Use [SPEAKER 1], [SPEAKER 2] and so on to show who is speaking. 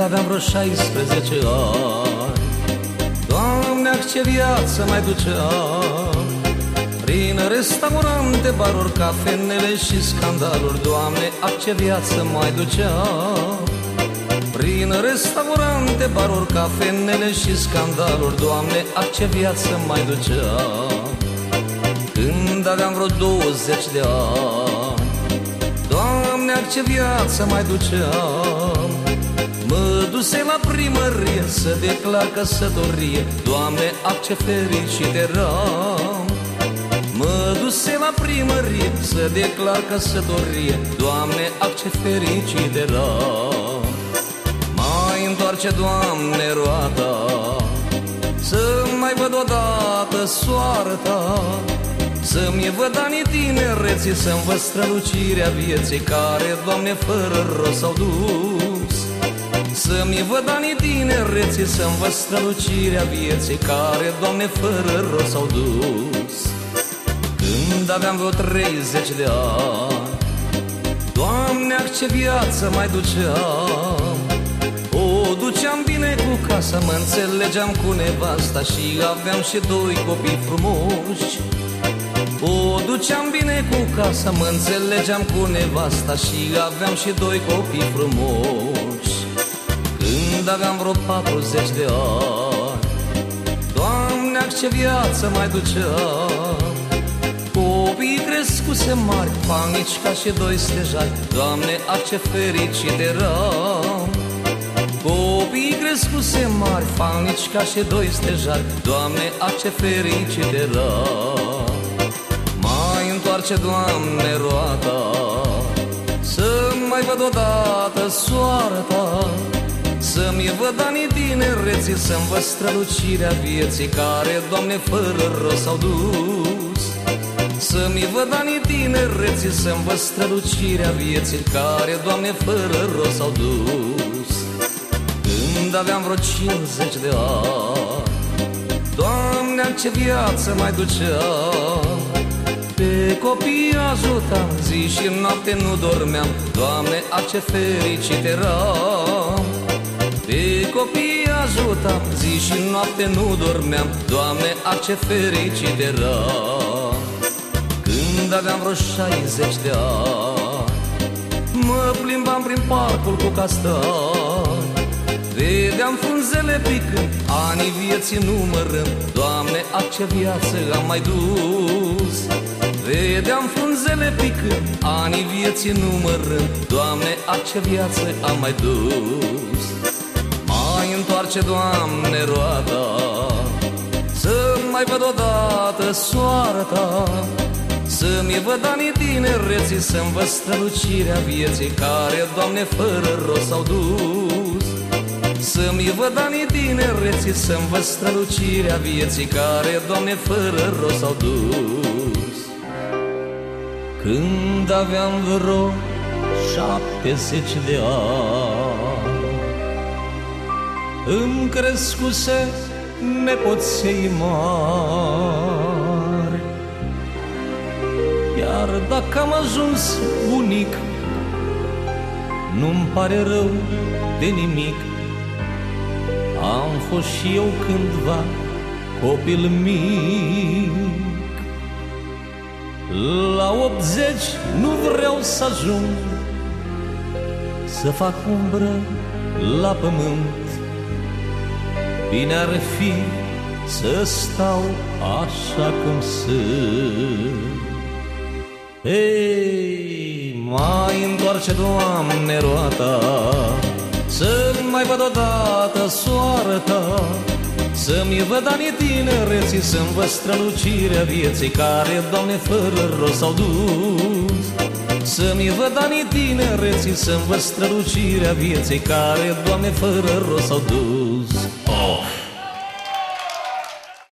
[SPEAKER 1] aveam vreo 16 ani. Doamne, ce viață mai duceam, prin restaurante, baruri, cafenele și scandaluri. Doamne, ce viață mai duceam, prin restaurante, baruri, cafenele și scandaluri. Doamne, ce viață mai duceam. Când aveam vreo 20 de ani, Doamne, ce viață mai duceam. Mă duse la primărie să declar căsătorie. Doamne, ce fericit eram. Mă duse la primărie să declar căsătorie. Doamne, ce fericit eram. Mai întoarce, Doamne, roata, să mai văd odată soarta, să-mi văd anii tinereții, să-mi văd strălucirea vieții, care, Doamne, fără rost s-au dus. Să-mi văd anii tinereții, să-mi văd strălucirea vieții, care, Doamne, fără rost s-au dus. Când aveam vreo 30 de ani, Doamne, ce viață mai duceam. O duceam bine cu casa, mă înțelegeam cu nevasta și aveam și 2 copii frumoși. O duceam bine cu casa, mă înțelegeam cu nevasta și aveam și 2 copii frumoși. Când aveam vreo 40 de ani, Doamne, ce viață mai duceam. Copiii crescuse mari, panici ca și 2 stejari. Doamne, ce fericit eram. Copiii crescuse mari, panici ca și 2 stejari. Doamne, ce fericit eram. Mai întoarce, Doamne, roata, să mai văd odată soarta, să-mi văd anii tinereții, să-mi văd strălucirea vieții, care, Doamne, fără rost s-au dus. Să-mi văd anii tinereții, să-mi văd strălucirea vieții, care, Doamne, fără rost s-au dus. Când aveam vreo 50 de ani, Doamne, ce viață mai duceam. Pe copii ajutam, zi și noapte nu dormeam. Doamne, ce fericit eram. Pe copii ajutam, zi și noapte nu dormeam. Doamne, ce fericit eram. Când aveam vreo 60 de ani, mă plimbam prin parcul cu castani. Vedeam frunzele picând, anii vieții numărând. Doamne, ce viață am mai dus. Vedeam frunzele picând, anii vieții numărând. Doamne, ce viață am mai dus. Mai întoarce, Doamne, roata, să mai văd odată soarta, să-mi văd anii tinereții, să-mi văd strălucirea vieții, care, Doamne, fără rost s-au dus. Să-mi văd anii tinereții, să-mi văd strălucirea vieții, care, Doamne, fără rost s-au dus. Când aveam vreo 70 de ani, îmi crescuse nepoței mari. Iar dacă am ajuns bunic, nu-mi pare rău de nimic. Am fost și eu cândva copil mic. La 80 nu vreau să ajung, să fac umbră la pământ. Bine ar fi să stau așa cum sunt. Hei, mai întoarce, Doamne, roata, să mai văd odată soarta, să-mi văd anii tinereții, să-mi văd strălucirea vieții, care, Doamne, fără rost s-au dus. Să-mi văd anii tinereții, să-mi văd strălucirea vieții, care, Doamne, fără rost s-au dus. Oh!